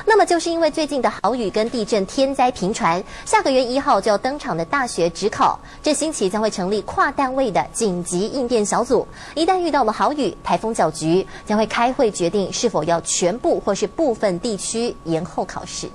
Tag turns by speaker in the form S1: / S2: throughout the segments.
S1: 那么就是因为最近的豪雨跟地震天灾频传，下个月1号就要登场的大学指考，这星期将会成立跨单位的紧急应变小组。一旦遇到了豪雨、台风搅局，将会开会决定是否要全部或是部分地区延后考试。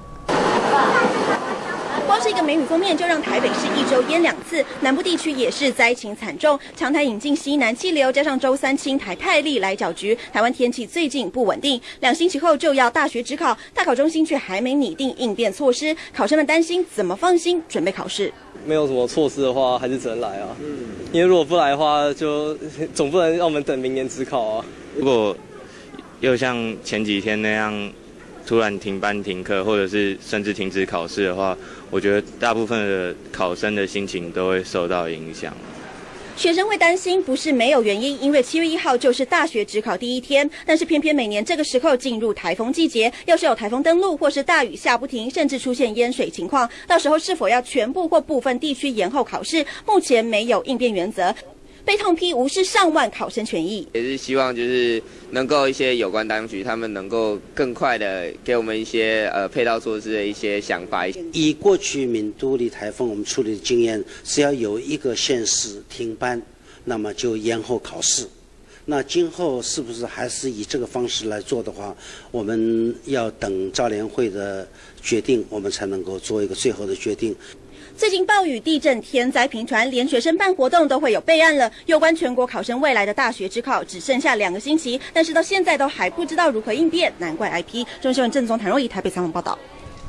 S2: 光是一个梅雨封面，就让台北市1周淹2次，南部地区也是灾情惨重。强台引进西南气流，加上周3轻台泰利来搅局，台湾天气最近不稳定。2星期后就要大学指考，大考中心却还没拟定应变措施，考生们担心怎么放心准备考试。
S3: 没有什么措施的话，还是只能来啊。因为如果不来的话，就总不能让我们等明年指考啊。
S4: 如果又像前几天那样。 突然停班停课，或者是甚至停止考试的话，我觉得大部分的考生的心情都会受到影响。
S2: 学生会担心不是没有原因，因为7月1号就是大学指考第1天，但是偏偏每年这个时候进入台风季节，要是有台风登陆或是大雨下不停，甚至出现淹水情况，到时候是否要全部或部分地区延后考试，目前没有应变原则。 被痛批无视上万考生权益，
S5: 也是希望就是能够一些有关当局他们能够更快的给我们一些配套措施的一些想法。
S6: 以过去闽都里台风我们处理的经验，只要有一个县市停班，那么就延后考试。那今后是不是还是以这个方式来做的话，我们要等教联会的决定，我们才能够做一个最后的决定。
S2: 最近暴雨、地震、天灾频传，连学生办活动都会有备案了。有关全国考生未来的大学指考，只剩下2个星期，但是到现在都还不知道如何应变，难怪 IP 中新闻郑宗谭若仪台北采访报道。